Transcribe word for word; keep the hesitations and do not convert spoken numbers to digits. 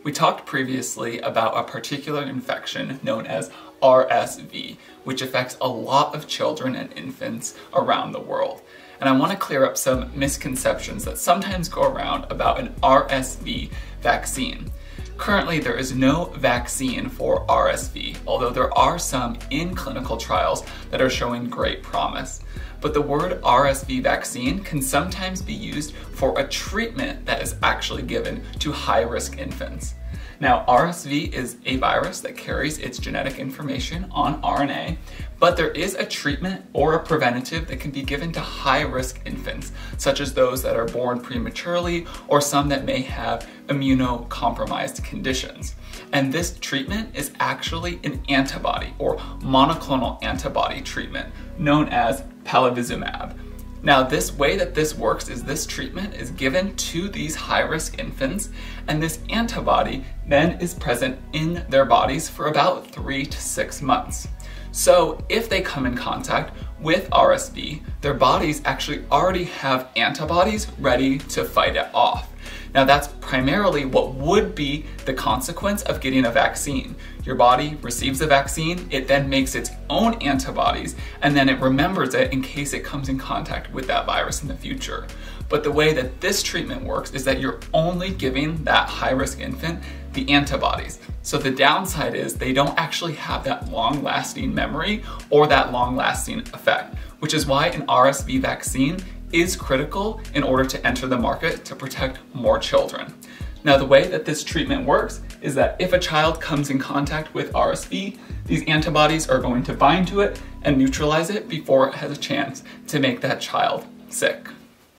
We talked previously about a particular infection known as R S V, which affects a lot of children and infants around the world. And I want to clear up some misconceptions that sometimes go around about an R S V vaccine. Currently, there is no vaccine for R S V, although there are some in clinical trials that are showing great promise. But the word R S V vaccine can sometimes be used for a treatment that is actually given to high-risk infants. Now, R S V is a virus that carries its genetic information on R N A, but there is a treatment or a preventative that can be given to high-risk infants, such as those that are born prematurely or some that may have immunocompromised conditions. And this treatment is actually an antibody or monoclonal antibody treatment known as Palivizumab. Now, this way that this works is this treatment is given to these high-risk infants, and this antibody then is present in their bodies for about three to six months. So if they come in contact with R S V, their bodies actually already have antibodies ready to fight it off. Now, that's primarily what would be the consequence of getting a vaccine. Your body receives the vaccine, it then makes its own antibodies, and then it remembers it in case it comes in contact with that virus in the future. But the way that this treatment works is that you're only giving that high-risk infant the antibodies. So the downside is they don't actually have that long-lasting memory or that long-lasting effect, which is why an R S V vaccine is critical in order to enter the market to protect more children. Now, the way that this treatment works is that if a child comes in contact with R S V, these antibodies are going to bind to it and neutralize it before it has a chance to make that child sick.